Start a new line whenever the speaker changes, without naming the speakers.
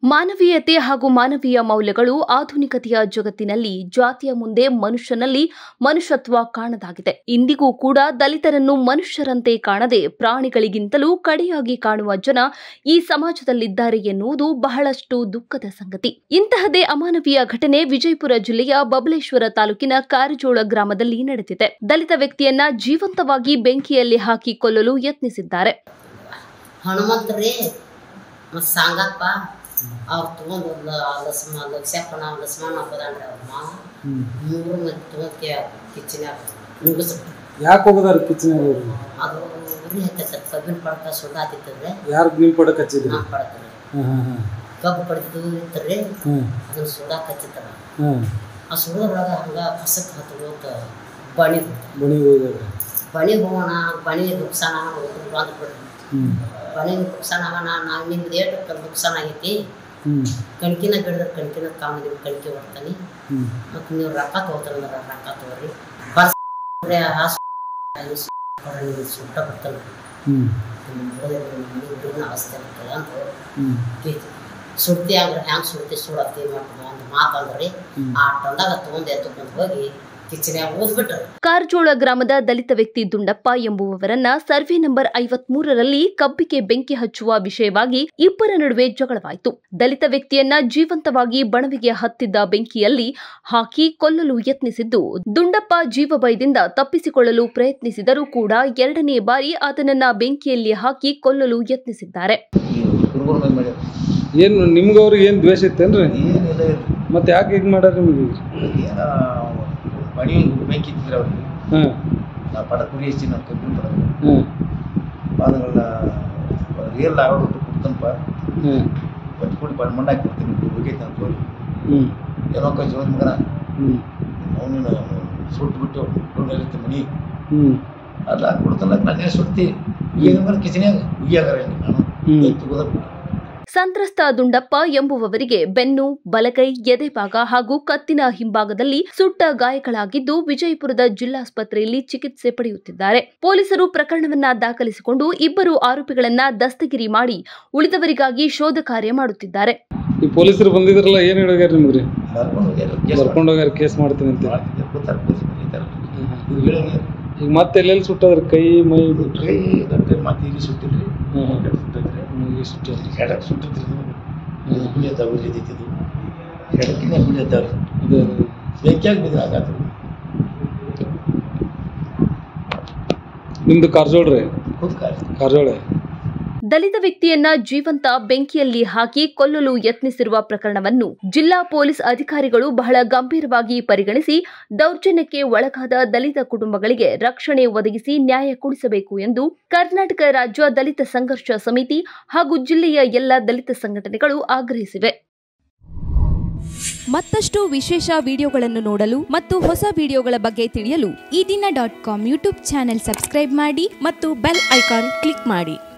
ಮಾನವೀಯತೆ ಹಾಗೂ ಮಾನವೀಯ ಮೌಲ್ಯಗಳು ಆಧುನಿಕತೆಯ ಜಗತ್ತಿನಲ್ಲಿ ಜಾತಿಯ ಮುಂದೆ ಮನುಷ್ಯನಲ್ಲಿ ಮನುಷ್ಯತ್ವ ಕಾಣದಾಗಿದೆ. ಇಂದಿಗೂ ಕೂಡ ದಲಿತರನ್ನು ಮನುಷ್ಯರಂತೆ ಕಾಣದೆ ಪ್ರಾಣಿಗಳಿಗಿಂತಲೂ ಕಡೆಯಾಗಿ ಕಾಣುವ ಜನ ಈ ಸಮಾಜದಲ್ಲಿದ್ದಾರೆ ಎನ್ನುವುದು ಬಹಳಷ್ಟು ದುಃಖದ ಸಂಗತಿ. ಇಂತಹದೇ ಅಮಾನವೀಯ ಘಟನೆ ವಿಜಯಪುರ ಜಿಲ್ಲೆಯ ಬಬಲೇಶ್ವರ ತಾಲೂಕಿನ ಕಾರಜೋಳ ಗ್ರಾಮದಲ್ಲಿ ನಡೆದಿದೆ. ದಲಿತ ವ್ಯಕ್ತಿಯನ್ನ ಜೀವಂತವಾಗಿ ಬೆಂಕಿಯಲ್ಲಿ ಹಾಕಿ ಕೊಲ್ಲಲು ಯತ್ನಿಸಿದ್ದಾರೆ.
ಸಾಂಗಪ್ಪ ಅವ್ರು ತೊಗೊಂಡು ಲಕ್ಷ್ಮಣ ಹಬ್ಬದಾನ್ರಿ ಅವ್ರ ಮಾವ 3 ಮಂದಿ ತೊಗೊಂಡ್ಕೆ ಕಿಚನ್ಯಾಗ ಮುಗಿಸ್ಬಿಟ್ರು.
ಯಾಕೆ ಹೋಗೋದಾರ ಕಿಚನ್ಯಾಗ?
ಅದು ಉರಿ ಹತ್ತೈತೆ, ಕಬ್ಬಿನ ಪಡಕ ಸುಡಾತಿತ್ತಂದ್ರೆ.
ಯಾರು ನಿಮ್ಮ ಪಡಕ ಹಚ್ಚಿದ್ರಿ?
ನಾನು ಪಡಕ್ರಿ ಕಬ್ಬು ಪಡ್ತಿದ್ದು ಇತ್ತರಿ, ಅದನ್ನ ಸುಡಾಕ ಹಚ್ಚಿತ್ತಾರ. ಆ ಸುಡೋದ್ರೊಳಗೆ ಹಂಗ ಕಸಕ್ಕೆ ಹತ್ಕೋತ ಬಣಿ ಹೋಗೋಣ, ಬಣಿ ನುಕ್ಸಾನ ಬಂದ್ಬಿಡ್ರಿ. ಬಣಿ ನುಕ್ಸಾನ ನಾವು ನಿಮ್ದು ಏಟಕ್ಕೆ ನುಕ್ಸಾನ ಆಗೈತಿ, ಕಣ್ಕಿನ ಬಿಡಿದ್ರೆ ಕಣ್ಕಿನ ಕಾಮಿದೀವಿ, ಕಣ್ಕಿ ಹೊಡ್ತಾನೆ ಮತ್ತು ನೀವು ರೊಕ್ಕ ತೊಗೋತಾರಂದ್ರೆ ರೊಕ್ಕ ತೊಗೊಳ್ರಿ, ಸುಟ್ಟ ಬರ್ತಾನೆ ಅವಸ್ಥೆ ಆಗ್ತದೆ ಅಂತ ಸುಡ್ತಿ ಅಂದ್ರೆ ಹ್ಯಾಂಗೆ ಸುಡ್ತಿ ಸುಡತ್ತಿ ಮಾಡ್ತದೆ ಒಂದು ಮಾತಂದ್ರಿ. ಆ ಟೊಂದಾಗ ತೊಗೊಂಡು ಎತ್ತುಕೊಂಡು ಹೋಗಿ
ಕಾರಜೋಳ ಗ್ರಾಮದ ದಲಿತ ವ್ಯಕ್ತಿ ದುಂಡಪ್ಪ ಎಂಬುವವರನ್ನ ಸರ್ವೆ ನಂಬರ್ 53ರಲ್ಲಿ ಕಬ್ಬಿಗೆ ಬೆಂಕಿ ಹಚ್ಚುವ ವಿಷಯವಾಗಿ ಇಬ್ಬರ ನಡುವೆ ಜಗಳವಾಯಿತು. ದಲಿತ ವ್ಯಕ್ತಿಯನ್ನ ಜೀವಂತವಾಗಿ ಬಣವೆಗೆ ಹತ್ತಿದ್ದ ಬೆಂಕಿಯಲ್ಲಿ ಹಾಕಿ ಕೊಲ್ಲಲು ಯತ್ನಿಸಿದ್ದು, ದುಂಡಪ್ಪ ಜೀವಭಯದಿಂದ ತಪ್ಪಿಸಿಕೊಳ್ಳಲು ಪ್ರಯತ್ನಿಸಿದರೂ ಕೂಡ 2ನೇ ಬಾರಿ ಆತನನ್ನ ಬೆಂಕಿಯಲ್ಲಿ ಹಾಕಿ ಕೊಲ್ಲಲು ಯತ್ನಿಸಿದ್ದಾರೆ.
ಏನು ನಿಮ್ಗವ್ರಿಗೆ ಏನು ದ್ವೇಷ ಇತ್ತೇನ್ರಿ? ಮತ್ತೆ ಯಾಕೆ ಹೀಗೆ ಮಾಡ್ಯಾರ ನಿಮಗೆ?
ಮಣಿ ಬೆಂಕಿ ಇತ್ತಿದ್ರೆ ಅವ್ರಿಗೆ ನಾವು ಪಡ ಕುರಿ ಹೆಚ್ಚಿ ನಾವು ಕಬ್ಬಿನ ಪಡ ಅದನ್ನೆಲ್ಲ ರಿಯಲ್ ಆಗೋದು ಕೊಡ್ತನಪ್ಪ, ಒಂದು ಕೂಡಿ ಮಣ್ಣಾಕಿ ಕೊಡ್ತೀನಿ ಹೋಗೈತೆ ಅಂತ ಹೋಗಿ ಏನೋ ಕೈ ಜೋದ್ ಮಗನ ಅವನಿನ ಸುಟ್ಟು ಬಿಟ್ಟು ಹುಡುಗಲಿತ್ತು ಮಣಿ ಅಲ್ಲ ಕೊಡ್ತಾನ ನಾನೇ ಸುಡ್ತಿ ಈಗ ಕಿಚನ್ಯಾಗ ಉಯ್ಯಾಗಾರ ನಾನು ತೆಗೋದ.
ಸಂತ್ರಸ್ತ ದುಂಡಪ್ಪ ಎಂಬುವವರಿಗೆ ಬೆನ್ನು, ಬಲಗೈ, ಎದೆಭಾಗ ಹಾಗೂ ಕತ್ತಿನ ಹಿಂಭಾಗದಲ್ಲಿ ಸುಟ್ಟ ಗಾಯಗಳಾಗಿದ್ದು ವಿಜಯಪುರದ ಜಿಲ್ಲಾಸ್ಪತ್ರೆಯಲ್ಲಿ ಚಿಕಿತ್ಸೆ ಪಡೆಯುತ್ತಿದ್ದಾರೆ. ಪೊಲೀಸರು ಪ್ರಕರಣವನ್ನ ದಾಖಲಿಸಿಕೊಂಡು ಇಬ್ಬರು ಆರೋಪಿಗಳನ್ನ ದಸ್ತಗಿರಿ ಮಾಡಿ ಉಳಿದವರಿಗಾಗಿ ಶೋಧ ಕಾರ್ಯ ಮಾಡುತ್ತಿದ್ದಾರೆ.
ಈ ಪೊಲೀಸರು ಬಂದಿದ್ರಲ್ಲ, ಏನ್ ಹೇಳಿದಾರೆ ನಿಮ್ಗ್ರಿ? ಕರ್ಕೊಂಡು ಹೋಗ್ಯಾರ, ಕೇಸ್ ಮಾಡ್ತೀನಿ ಅಂತ. ಈಗ ಮತ್ತೆ ಎಲ್ಲೆಲ್ಲಿ ಸುಟ್ಟದ್ರ? ಕೈ, ಮೈ,
ಮತ್ತೆ ಈಗ ಸುಟ್ಟಿದ್ರಿ,
ನಿಮ್ದು ಕಾರಜೋಳ್ರಿ? ಕಾರಜೋಳ.
ದಲಿತ ವ್ಯಕ್ತಿಯನ್ನ ಜೀವಂತ ಬೆಂಕಿಯಲ್ಲಿ ಹಾಕಿ ಕೊಲ್ಲಲು ಯತ್ನಿಸಿರುವ ಪ್ರಕರಣವನ್ನು ಜಿಲ್ಲಾ ಪೊಲೀಸ್ ಅಧಿಕಾರಿಗಳು ಬಹಳ ಗಂಭೀರವಾಗಿ ಪರಿಗಣಿಸಿ ದೌರ್ಜನ್ಯಕ್ಕೆ ಒಳಗಾದ ದಲಿತ ಕುಟುಂಬಗಳಿಗೆ ರಕ್ಷಣೆ ಒದಗಿಸಿ ನ್ಯಾಯ ಕೊಡಿಸಬೇಕು ಎಂದು ಕರ್ನಾಟಕ ರಾಜ್ಯ ದಲಿತ ಸಂಘರ್ಷ ಸಮಿತಿ ಹಾಗೂ ಜಿಲ್ಲೆಯ ಎಲ್ಲ ದಲಿತ ಸಂಘಟನೆಗಳು ಆಗ್ರಹಿಸಿವೆ.
ಮತ್ತಷ್ಟು ವಿಶೇಷ ವಿಡಿಯೋಗಳನ್ನು ನೋಡಲು ಮತ್ತು ಹೊಸ ವಿಡಿಯೋಗಳ ಬಗ್ಗೆ ತಿಳಿಯಲು ಈ ದಿನ .com ಯೂಟ್ಯೂಬ್ ಚಾನೆಲ್ ಸಬ್ಸ್ಕ್ರೈಬ್ ಮಾಡಿ ಮತ್ತು ಬೆಲ್ ಐಕಾನ್ ಕ್ಲಿಕ್ ಮಾಡಿ.